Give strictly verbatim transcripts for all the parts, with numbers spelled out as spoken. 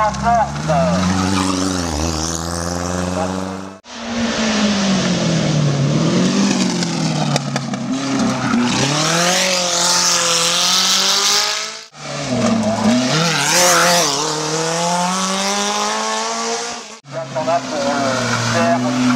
en force. On a pour euh, faire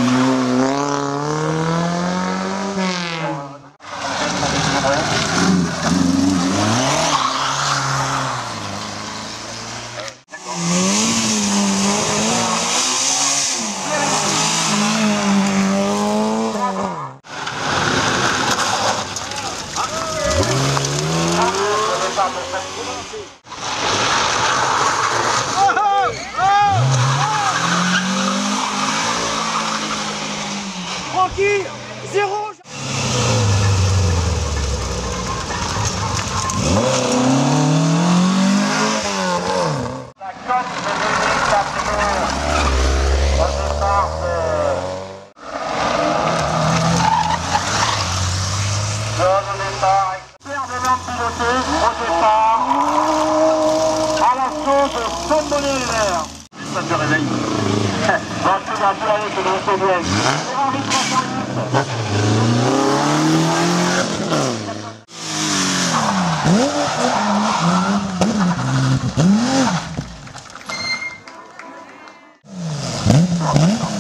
tranquille, zéro. la cote de l'élite à Toulon. Au départ de... Zone au départ, superbement piloté au départ. À l'assaut de Saint-Bonnet-les-Verts. Ça te réveille. Bon, je vais appeler avec le C D S. Ferrari trois cent huit. Oh,